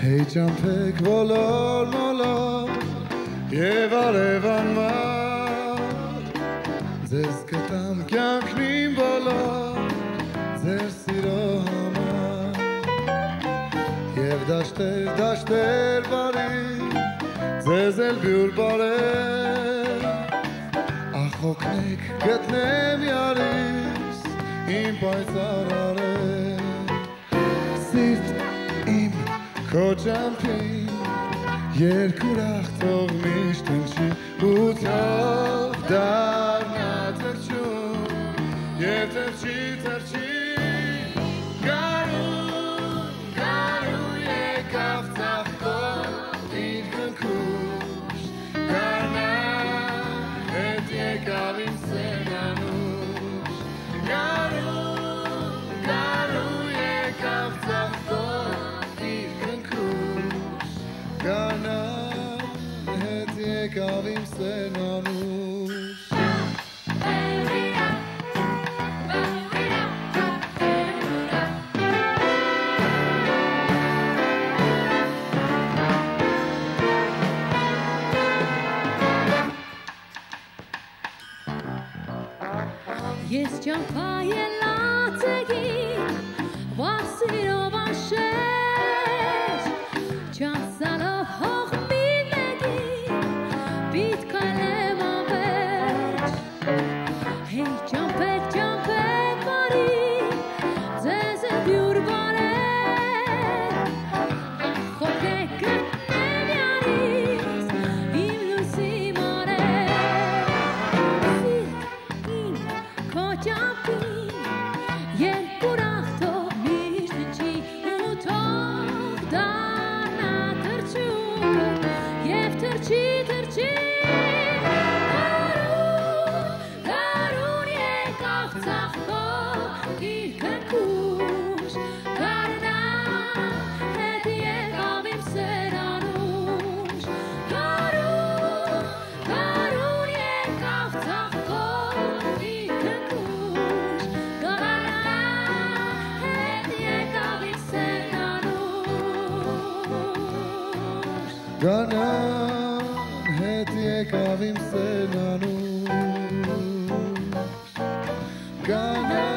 Hey ջամփեք ոլոր մոլոր Եվ արևանմար Ձեզ կտամ կյանքնին բոլոր Ձեր սիրո համար Եվ դաշտեր բարի Ձեզ էլ բյուր բարեր Ախ օգնեք գտնեմ յարիս Իմ պայծառ արեր Սիրտ իմ քո ջամփին Երկուրախ թող միշտ հնչի ու թող դառնա թրջուն Եվ թրջի Գարուն եկավ ծաղկով իր քնքուշ Գարնա հետ եկավ իմ սենանուշ Գարուն եկավ ծաղկով իր քնքուշ Գարնա հետ եկավ իմ սենանուշ Ես ճամփայելած եկի Վասիրով անշեջ Չանցալով հող մինեգի Պիտ կայլեմ անվերջ Հեյ ճամփեք բարի Ձեզ է բյուր բարեր Ախոքեք գտնեմ յարիս Իմ լույսի Երկուրախ թող միշտ հնչի ու թող դառնա թրջուն Եվ թրջի Գարուն եկավ ծաղկով իր քնքուշ Գարնա հետ եկավ իմ սենանուշ Գարուն եկավ ծաղկով իր քնքուշ Գանան հետ եկավ իմ սենանուշ Գանան